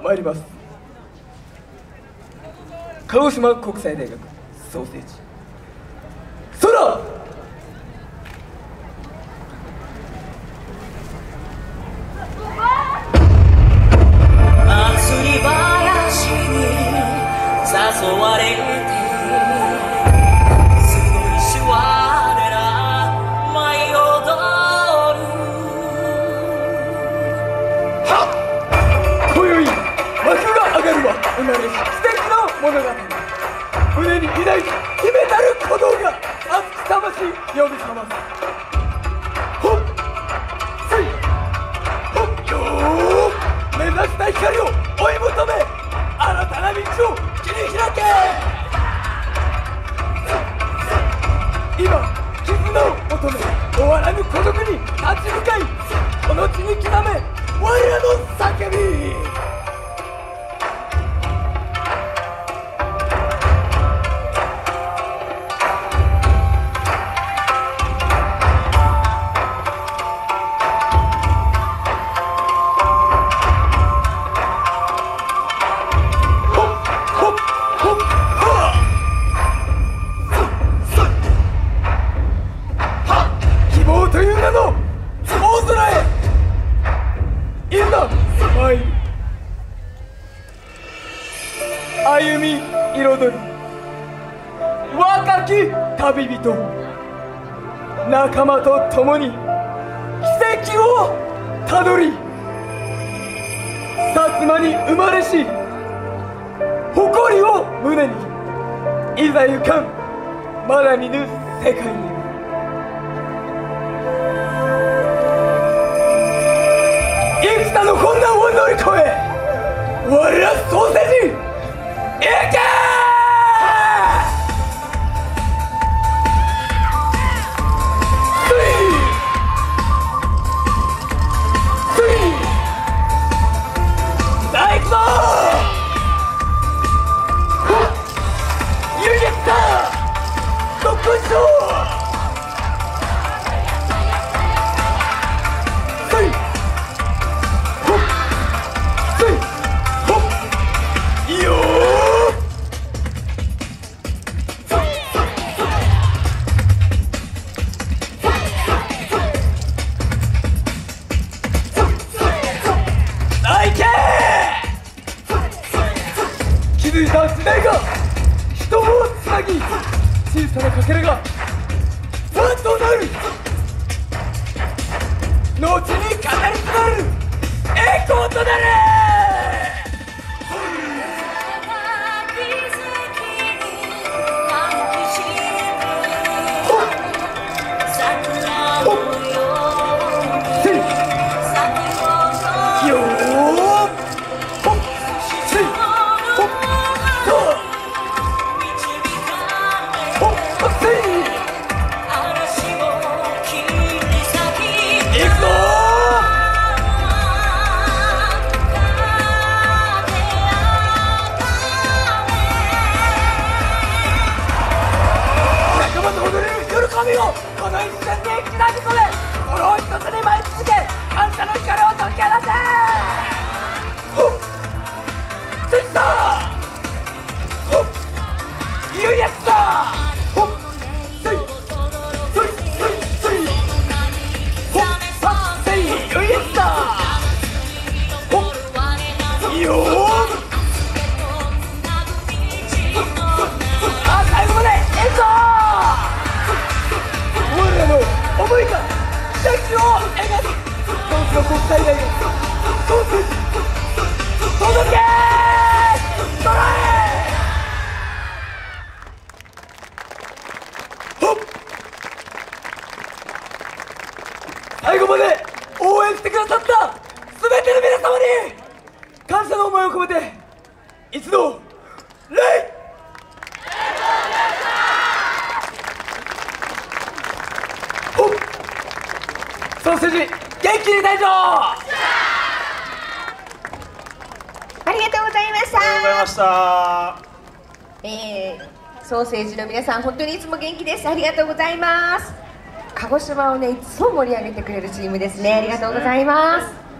参ります。鹿児島国際大学ソーセージ空。 祭り林に誘われてすごいし我ら舞い踊る。 はっ、今宵幕が上がるは生まれし素敵な物語。胸に抱いた秘めたる鼓動が熱き魂呼び覚ます。ほっせいほっよー、目指した光を追い求め新たな道を切り開け。今絆を求め終わらぬ孤独に立ち向かい、この地に刻め我らの叫び。歩み彩る若き旅人、仲間と共に奇跡をたどり、薩摩に生まれし誇りを胸にいざ行かんまだ見ぬ世界に。幾多の困難を乗り越え我らソーセージ行けー。さあ行くぞー。ユニットどっこいしょ気づいた時代が人をつなぎ、小さなかけらがワンとなる、後に語り継がれる栄光となる。この一瞬で刻み込め、心を一つに舞い続け、感謝の光を解き放て。ほっセンサーほっユニットほっせいそいそいそいほっはっせいユニットほっよー。あ、最後まで演奏。我らの思いが奇跡を描く東京国際大学ソーセージ届けー。トライほっ最後まで応援してくださった全ての皆様に感謝の思いを込めて一度礼。ソーセージ元気に大丈夫。 ありがとうございました。 ありがとうございました。 ソーセージの皆さん、本当にいつも元気です。ありがとうございます。鹿児島をね、いつも盛り上げてくれるチームですね。ありがとうございます。